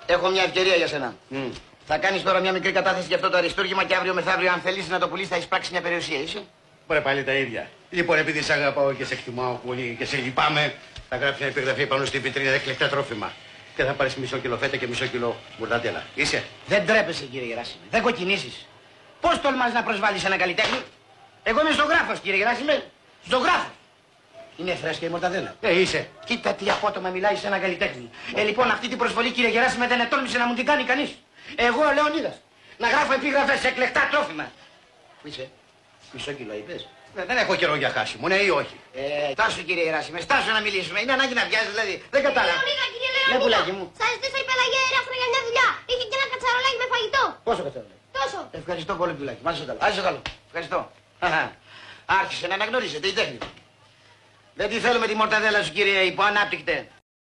Έχω μια ευκαιρία για σένα. Θα κάνεις τώρα μια μικρή κατάθεση για αυτό το αριστούργημα και αύριο μεθαύριο, αν θέλεις να το πουλήσεις, θα εισπράξεις μια περιουσία. Είσαι. Μπορεί πάλι τα ίδια. Λοιπόν, επειδή σε αγαπάω και σε εκτιμάω πολύ και σε λυπάμαι, θα γράψει μια επιγραφή πάνω στη βιτρίνα εκλεκτά τρόφιμα. Και θα πάρεις μισό κιλό φέτα και μισό κιλό μπουρδατέλα. Είσαι. Δεν τρέπεσαι, κύριε Γεράσιμε. Δεν κοκκινήσεις. Πώς τολμάς να προσβάλλεις ένα καλλιτέχνη? Εγώ είμαι ζωγράφος, κύριε Γεράσιμε. Ζωγράφος. Είναι φρέσκια η μορταδέλα. Είσαι. Κοίτα τι απότομα μιλάει σε ένα καλλιτέχνη. Λοιπόν, αυτή την προσβολή, κύριε Γεράσιμε, δεν ετόλμησε να μου την κάνει κανείς. Εγώ, ο Λεωνίδας, να γράφω επίγραφες σε εκλεκτά τρόφιμα. Πού είσαι? Μισό κιλό είπες? Δεν έχω καιρό για χάσιμο, ναι ή όχι. Στάσου, κύριε Γεράσιμε, στάσου να μιλήσουμε. Είναι ανάγκη να βιάζεις, δηλαδή. Δεν κατάλαβα. Κύριε Λεωνίδα, πουλάκι μου. Σας ζητήσα η Πελαγία Εράστρα για μια δουλειά. Είχε και ένα κατσαρολάκι με φαγητό. Πόσο κατσαρολάκι? Τόσο. Ευχαριστώ πολύ, πουλάκι. Μάλιστα καλό. Άσε καλό. Ευχαριστώ. Άρχισε να αναγνωρίζετε η τέχνη. Δεν τη θέλουμε τη μορταδέλα σου, κύριε υποανάπτυκτε.